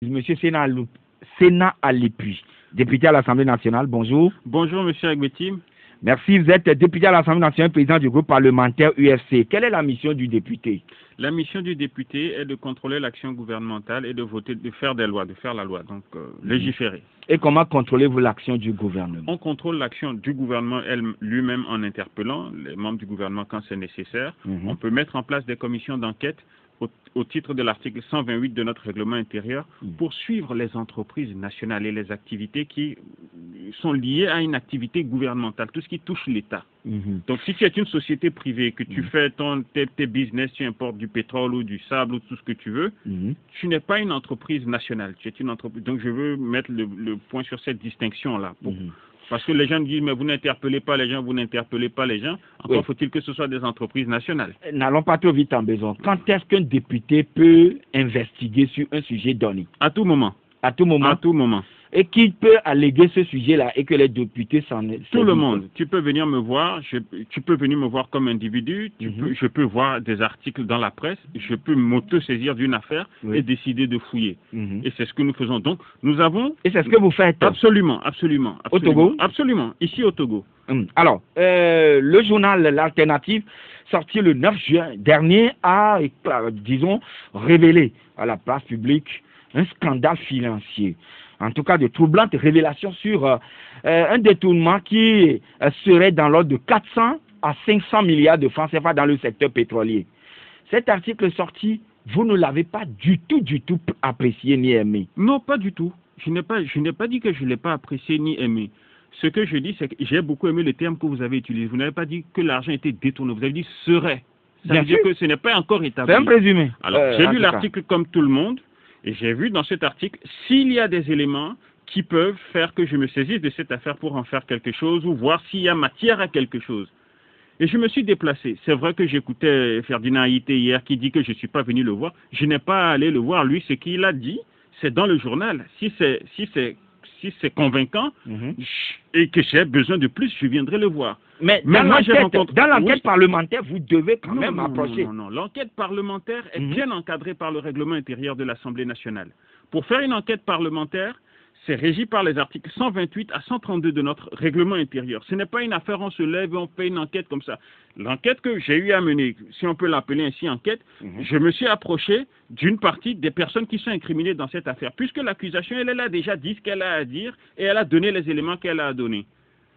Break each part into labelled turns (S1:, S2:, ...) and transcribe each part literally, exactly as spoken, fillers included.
S1: Monsieur Sénat, Sénat Alépi, député à l'Assemblée nationale, bonjour.
S2: Bonjour, monsieur Agbeti.
S1: Merci, vous êtes député à l'Assemblée nationale, président du groupe parlementaire U F C. Quelle est la mission du député?
S2: La mission du député est de contrôler l'action gouvernementale et de voter, de faire des lois, de faire la loi, donc euh, légiférer.
S1: Et comment contrôlez-vous l'action du gouvernement?
S2: On contrôle l'action du gouvernement lui-même en interpellant les membres du gouvernement quand c'est nécessaire. Mm-hmm. On peut mettre en place des commissions d'enquête au, au titre de l'article cent vingt-huit de notre règlement intérieur mm-hmm. pour suivre les entreprises nationales et les activités qui sont liées à une activité gouvernementale, tout ce qui touche l'État. Mm-hmm. Donc si tu es une société privée, que tu mm-hmm. fais ton, tes, tes business, tu importes du pétrole ou du sable ou tout ce que tu veux, mm-hmm. tu n'es pas une entreprise nationale, tu es une entreprise. Donc je veux mettre le, le point sur cette distinction-là. Pour... Mm-hmm. Parce que les gens disent, mais vous n'interpellez pas les gens, vous n'interpellez pas les gens. Encore oui. faut-il que ce soit des entreprises nationales.
S1: N'allons pas trop vite en besoin. Quand est-ce qu'un député peut investiguer sur un sujet donné?
S2: À tout moment.
S1: À tout moment.
S2: À tout moment.
S1: Et qui peut alléguer ce sujet-là et que les députés s'en...
S2: Tout le monde. Tu peux venir me voir, je, tu peux venir me voir comme individu, tu mm-hmm. peux, je peux voir des articles dans la presse, je peux m'auto-saisir d'une affaire oui. et décider de fouiller. Mm-hmm. Et c'est ce que nous faisons. Donc, nous avons...
S1: Et c'est ce que vous faites?
S2: Absolument, absolument. absolument
S1: au Togo?
S2: Absolument, ici au Togo.
S1: Mm. Alors, euh, le journal L'Alternative, sorti le neuf juin dernier, a, disons, révélé à la place publique un scandale financier. En tout cas, de troublantes révélations sur euh, euh, un détournement qui euh, serait dans l'ordre de quatre cents à cinq cents milliards de francs C F A dans le secteur pétrolier. Cet article sorti, vous ne l'avez pas du tout, du tout apprécié ni aimé.
S2: Non, pas du tout. Je n'ai pas, je n'ai pas dit que je ne l'ai pas apprécié ni aimé. Ce que je dis, c'est que j'ai beaucoup aimé le terme que vous avez utilisé. Vous n'avez pas dit que l'argent était détourné. Vous avez dit serait. Ça
S1: Bien
S2: veut
S1: sûr.
S2: dire que ce n'est pas encore établi.
S1: C'est un présumé.
S2: Alors, euh, j'ai lu l'article comme tout le monde. Et j'ai vu dans cet article, s'il y a des éléments qui peuvent faire que je me saisisse de cette affaire pour en faire quelque chose ou voir s'il y a matière à quelque chose. Et je me suis déplacé. C'est vrai que j'écoutais Ferdinand Haïté hier qui dit que je ne suis pas venu le voir. Je n'ai pas allé le voir. Lui, ce qu'il a dit, c'est dans le journal. Si c'est si c'est, si c'est convaincant mm-hmm. et que j'ai besoin de plus, je viendrai le voir.
S1: Mais, Mais dans l'enquête rencontré... oui. parlementaire, vous devez quand non, même
S2: non,
S1: approcher.
S2: Non, non, non. L'enquête parlementaire est mm-hmm. bien encadrée par le règlement intérieur de l'Assemblée nationale. Pour faire une enquête parlementaire, c'est régi par les articles cent vingt-huit à cent trente-deux de notre règlement intérieur. Ce n'est pas une affaire, on se lève et on fait une enquête comme ça. L'enquête que j'ai eu à mener, si on peut l'appeler ainsi enquête, mm-hmm. je me suis approché d'une partie des personnes qui sont incriminées dans cette affaire, puisque l'accusation, elle, elle a déjà dit ce qu'elle a à dire et elle a donné les éléments qu'elle a à donner.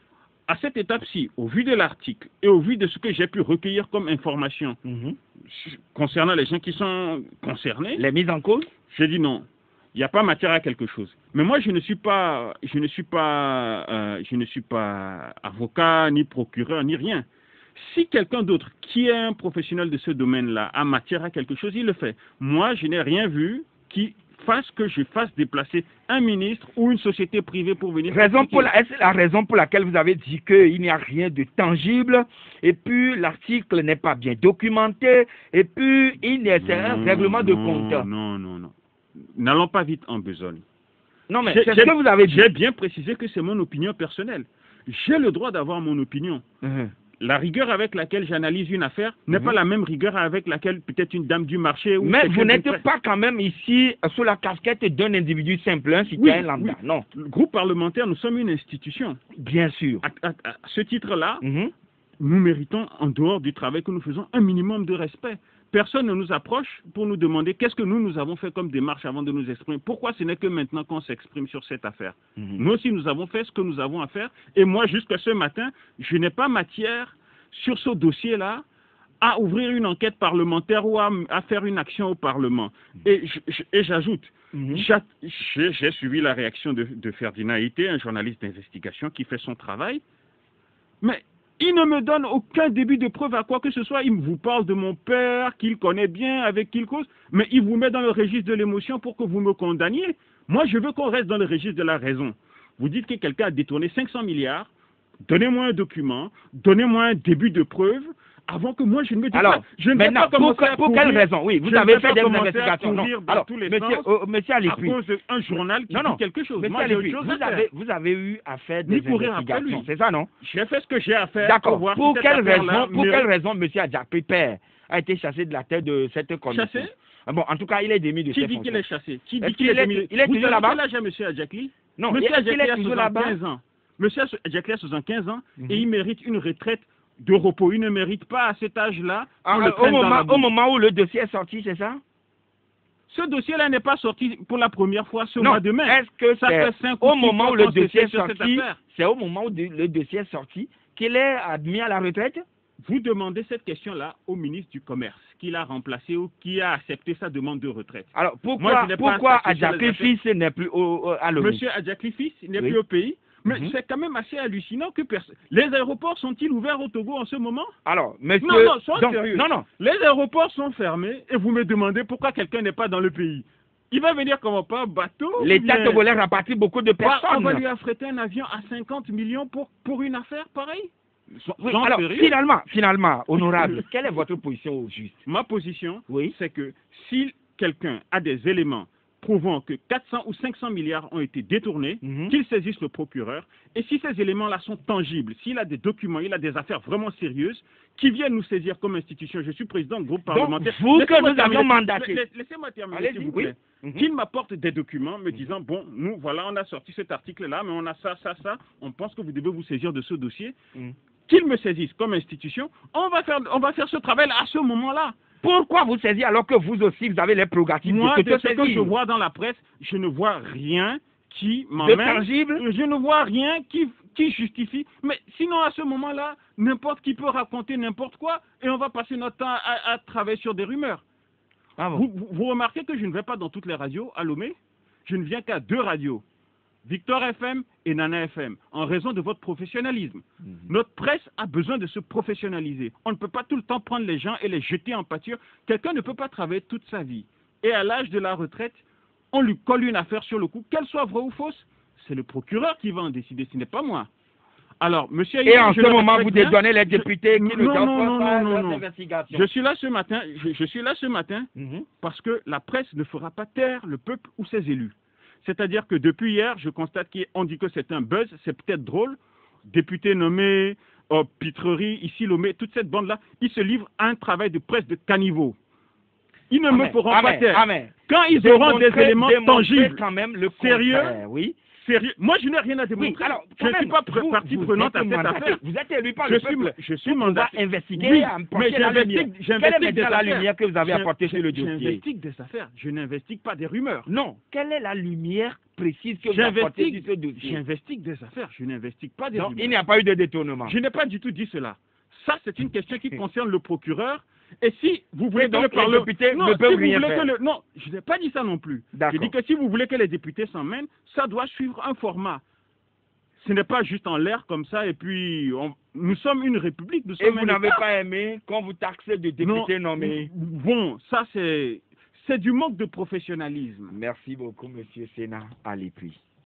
S2: À cette étape-ci, au vu de l'article et au vu de ce que j'ai pu recueillir comme information mm-hmm. concernant les gens qui sont concernés,
S1: les mises en cause,
S2: j'ai dit non, il n'y a pas matière à quelque chose. Mais moi, je ne suis pas, je ne suis pas, euh, je ne suis pas avocat, ni procureur, ni rien. Si quelqu'un d'autre qui est un professionnel de ce domaine-là a matière à quelque chose, il le fait. Moi, je n'ai rien vu qui fasse que je fasse déplacer un ministre ou une société privée pour venir...
S1: Raison pour la, est-ce la raison pour laquelle vous avez dit qu'il n'y a rien de tangible, et puis l'article n'est pas bien documenté, et puis il y a un règlement de compte?
S2: Non, non, non. N'allons pas vite en besogne.
S1: Non, mais c'est ce que vous avez dit.
S2: J'ai bien précisé que c'est mon opinion personnelle. J'ai le droit d'avoir mon opinion. Mm-hmm. La rigueur avec laquelle j'analyse une affaire n'est mmh. pas la même rigueur avec laquelle peut-être une dame du marché... Ou
S1: mais vous n'êtes pas quand même ici sous la casquette d'un individu simple, un citoyen oui, lambda, oui. Non.
S2: Le groupe parlementaire, nous sommes une institution.
S1: Bien sûr.
S2: À, à, à ce titre-là, mmh. nous méritons, en dehors du travail que nous faisons, un minimum de respect. Personne ne nous approche pour nous demander qu'est-ce que nous, nous avons fait comme démarche avant de nous exprimer. Pourquoi ce n'est que maintenant qu'on s'exprime sur cette affaire? Mmh. Nous aussi, nous avons fait ce que nous avons à faire. Et moi, jusqu'à ce matin, je n'ai pas matière sur ce dossier-là à ouvrir une enquête parlementaire ou à, à faire une action au Parlement. Et, et j'ajoute, mmh. j'ai suivi la réaction de, de Ferdinand Haïté, un journaliste d'investigation qui fait son travail. Mais il ne me donne aucun début de preuve à quoi que ce soit. Il vous parle de mon père, qu'il connaît bien, avec qui il cause, mais il vous met dans le registre de l'émotion pour que vous me condamniez. Moi, je veux qu'on reste dans le registre de la raison. Vous dites que quelqu'un a détourné cinq cents milliards, donnez-moi un document, donnez-moi un début de preuve, avant que moi je ne me dise
S1: alors,
S2: pas. Je ne
S1: maintenant,
S2: vais pas
S1: pour, que, pour quelle raison? Oui, vous avez fait des investigations.
S2: Non. Alors, tous les
S1: monsieur,
S2: sens,
S1: euh, monsieur Alépi,
S2: à cause d'un journal qui
S1: non, non.
S2: dit quelque chose.
S1: Monsieur
S2: moi,
S1: Alépi,
S2: chose
S1: vous, avez, vous avez eu à faire des investigations, c'est ça, non?
S2: J'ai fait ce que j'ai à faire.
S1: D'accord.
S2: Pour, voir
S1: pour,
S2: si
S1: quelle raison, pour
S2: mais...
S1: quelle raison monsieur Adjapé Père a été chassé de la tête de cette commission?
S2: Chassé?
S1: Bon, en tout cas, il est démis de
S2: Qui
S1: ses
S2: dit
S1: fonctions.
S2: qu'il est chassé? Qui dit
S1: Est-ce
S2: qu'il
S1: qu'il
S2: est
S1: est-
S2: démis?
S1: il est
S2: Vous
S1: toujours
S2: savez
S1: là-bas?
S2: quel âge a M. Adjakli?
S1: Non,
S2: Monsieur
S1: est-ce qu'il est
S2: Adjakli a
S1: toujours là-bas?
S2: soixante-quinze ans. Monsieur Adjakli a soixante-quinze ans
S1: Mhm.
S2: et il mérite une retraite de repos. Il ne mérite pas à cet âge-là qu'on
S1: Ah,
S2: le
S1: au,
S2: prenne dans
S1: moment,
S2: la boue.
S1: au moment où le dossier est sorti, c'est ça?
S2: Ce dossier-là n'est pas sorti pour la première fois ce
S1: Non,
S2: mois de mai.
S1: est-ce que
S2: Ça
S1: c'est
S2: fait cinq ou
S1: au
S2: six
S1: moment
S2: fois
S1: où le
S2: qu'on se
S1: dossier
S2: fait
S1: est
S2: sur cette
S1: sorti,
S2: affaire.
S1: c'est au moment où de- le dossier est sorti qu'il est admis à la retraite?
S2: Vous demandez cette question-là au ministre du Commerce, qui l'a remplacé ou qui a accepté sa demande de retraite.
S1: Alors,
S2: Moi,
S1: pourquoi,
S2: je n'ai pas
S1: pourquoi
S2: statué sur les
S1: Adjakli
S2: affaires.
S1: fils n'est plus au, au- à l'ONU?
S2: Monsieur Adjakli fils n'est
S1: Oui.
S2: plus au pays. Mais
S1: Mhm.
S2: c'est quand même assez hallucinant que personne... Les aéroports sont-ils ouverts au Togo en ce moment?
S1: Alors, monsieur...
S2: Non, non, sois
S1: donc,
S2: sérieux.
S1: non, non.
S2: Les aéroports sont fermés et vous me demandez pourquoi quelqu'un n'est pas dans le pays. Il va venir comment, pas bateau? ou
S1: L'État
S2: bien-
S1: togolais rapatrie beaucoup de
S2: Bah, on
S1: personnes.
S2: va lui affréter un avion à cinquante millions pour, pour une affaire pareille? So-
S1: Oui,
S2: sois
S1: alors,
S2: sérieux.
S1: finalement, finalement, honorable, quelle est votre position au juste?
S2: Ma position,
S1: Oui.
S2: c'est que si quelqu'un a des éléments prouvant que quatre cents ou cinq cents milliards ont été détournés,
S1: Mhm.
S2: qu'il saisisse le procureur. Et si ces éléments-là sont tangibles, s'il a des documents, il a des affaires vraiment sérieuses, qu'il vienne nous saisir comme institution. Je suis président du groupe
S1: Donc,
S2: parlementaire.
S1: vous que
S2: Laissez-moi
S1: nous
S2: terminer.
S1: avons mandaté.
S2: La- la- Laissez-moi terminer,
S1: Allez-y,
S2: s'il vous
S1: oui.
S2: plaît.
S1: Mhm.
S2: Qu'il m'apporte des documents me disant, bon, nous, voilà, on a sorti cet article-là, mais on a ça, ça, ça. On pense que vous devez vous saisir de ce dossier.
S1: Mhm.
S2: Qu'il me saisisse comme institution, on va faire, on va faire ce travail à ce moment-là.
S1: Pourquoi vous saisir alors que vous aussi, vous avez les prérogatives
S2: Moi,
S1: de
S2: de
S1: se
S2: ce que
S1: saisir?
S2: je vois dans la presse, je ne vois rien qui
S1: De
S2: m'emmène.
S1: tangible?
S2: Je ne vois rien qui, qui justifie. Mais sinon, à ce moment-là, n'importe qui peut raconter n'importe quoi et on va passer notre temps à, à travailler sur des rumeurs.
S1: Ah bon?
S2: Vous, vous- vous remarquez que je ne vais pas dans toutes les radios à Lomé. Je ne viens qu'à deux radios, Victor F M et Nana F M, en raison de votre professionnalisme.
S1: Mhm.
S2: Notre presse a besoin de se professionnaliser. On ne peut pas tout le temps prendre les gens et les jeter en pâture. Quelqu'un ne peut pas travailler toute sa vie. Et à l'âge de la retraite, on lui colle une affaire sur le cou, qu'elle soit vraie ou fausse. C'est le procureur qui va en décider, ce n'est pas moi. Alors, monsieur
S1: Et en
S2: je
S1: ce
S2: le
S1: moment,
S2: respecte
S1: vous
S2: bien.
S1: dédonnez les
S2: Je-
S1: députés qui ne
S2: non,
S1: doivent
S2: non, non,
S1: pas faire
S2: non,
S1: leurs
S2: non.
S1: investigations.
S2: Je suis là ce matin, je, je suis là ce matin
S1: Mhm.
S2: parce que la presse ne fera pas taire le peuple ou ses élus. C'est-à-dire que depuis hier, je constate qu'on dit que c'est un buzz, c'est peut-être drôle. Député nommé, oh, Pitrerie, ici Lomé, toute cette bande-là, ils se livrent à un travail de presse de caniveau. Ils ne me
S1: Amen,
S2: feront
S1: amen,
S2: pas taire.
S1: amen.
S2: Quand ils auront des
S1: Démontrer-
S2: éléments
S1: démontrer
S2: tangibles,
S1: quand même le
S2: sérieux,
S1: contraire, oui.
S2: sérieux, moi je n'ai rien à démontrer.
S1: Oui, alors,
S2: je ne suis pas
S1: vous,
S2: partie
S1: vous
S2: prenante à
S1: êtes
S2: cette
S1: mandaté.
S2: affaire.
S1: Vous êtes élu par
S2: Je
S1: le
S2: suis,
S1: peuple.
S2: je suis
S1: Pour pouvoir
S2: mandaté.
S1: investiguer
S2: Oui,
S1: et apporter
S2: mais
S1: la
S2: j'investigue-
S1: lumière. Quelle est
S2: j'investigue des
S1: maintenant la
S2: affaires.
S1: lumière que vous avez
S2: J'in-
S1: apportée sur le dossier?
S2: J'investigue des affaires, je n'investigue pas des rumeurs.
S1: Non. Quelle est la lumière précise que vous apportez sur
S2: J'investigue
S1: ce dossier?
S2: j'investigue des affaires, je n'investigue pas des
S1: Donc,
S2: rumeurs.
S1: il n'y a pas eu de détournement.
S2: Je n'ai pas du tout dit cela. Ça, c'est une question qui concerne le procureur. Et si vous voulez
S1: Et
S2: que
S1: donc,
S2: le
S1: les
S2: Parlement...
S1: députés
S2: non,
S1: ne
S2: si
S1: peuvent
S2: vous
S1: rien
S2: voulez
S1: faire.
S2: que le... Non, je n'ai pas dit ça non plus.
S1: D'accord.
S2: Je dis que si vous voulez que les députés s'en mènent, ça doit suivre un format. Ce n'est pas juste en l'air comme ça et puis on- nous sommes une république. Nous
S1: Et
S2: sommes
S1: vous
S2: un
S1: n'avez
S2: État.
S1: pas aimé qu'on vous taxe de députés
S2: Non,
S1: nommés?
S2: Bon, ça c'est c'est du manque de professionnalisme.
S1: Merci beaucoup, monsieur Sénat. Allez, puis.